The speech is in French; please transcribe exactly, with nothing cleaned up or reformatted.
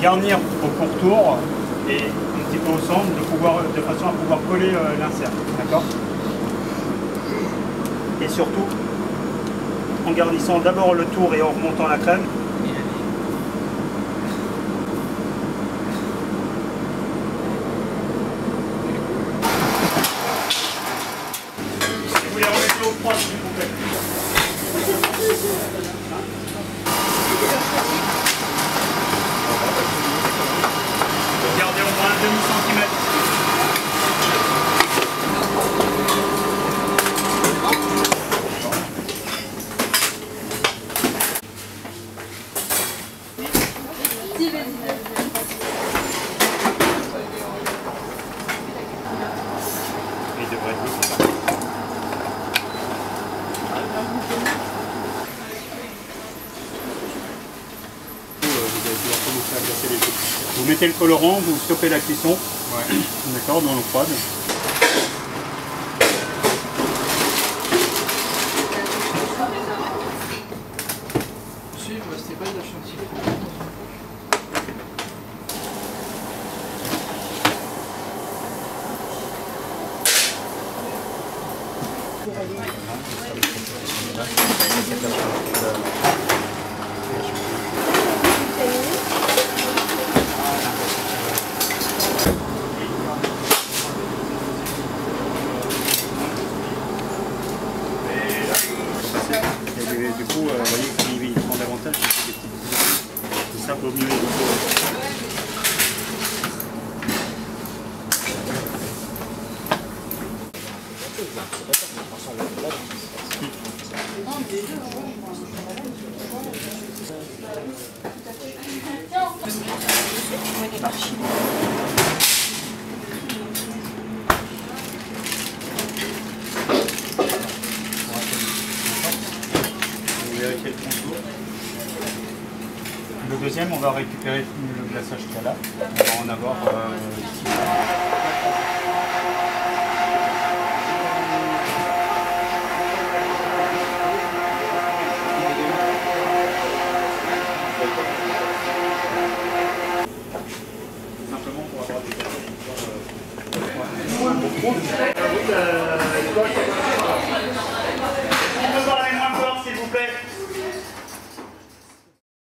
garnir au pourtour et un petit peu au centre de, pouvoir, de façon à pouvoir coller euh, l'insert. D'accord? Et surtout, en garnissant d'abord le tour et en remontant la crème. Si vous les remettez au froid, s'il vous plaît. Gardez au moins un demi-centimètre. Il devrait être comme ça. Vous mettez le colorant, vous stoppez la cuisson, ouais. D'accord, dans l'eau froide. Si, je restais pas de chantier. Du coup, euh, vous voyez qu'il prend davantage, c'est des petites boules. C'est ça pour mieux éviter. Vérifier le contour. Le deuxième, on va récupérer le glaçage qu'il y a là. On va en avoir euh, ici. Simplement pour avoir des...